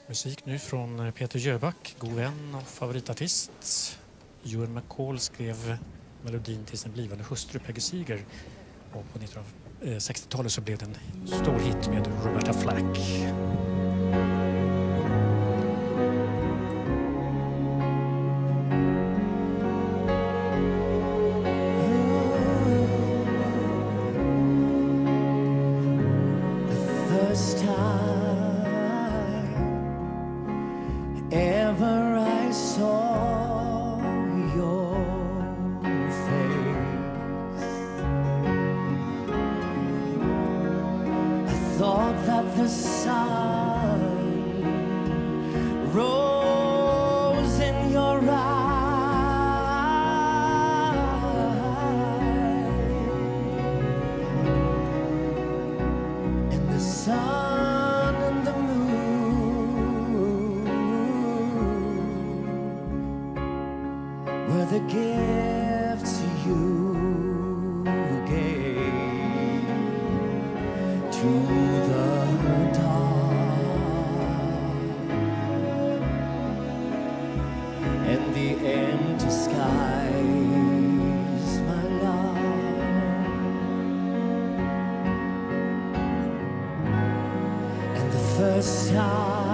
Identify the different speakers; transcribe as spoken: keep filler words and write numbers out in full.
Speaker 1: Musik nu från Peter Jöback, god vän och favoritartist. Ewan McCall skrev melodin till sin blivande hustru Peggy Seeger. Och på nittonhundrasextiotalet så blev det en stor hit med Roberta Flack.
Speaker 2: Ever I saw your face, I thought that the sun rose in your eyes, and the sun and the were the gifts you gave to the dark, and the empty skies, my love, and the first time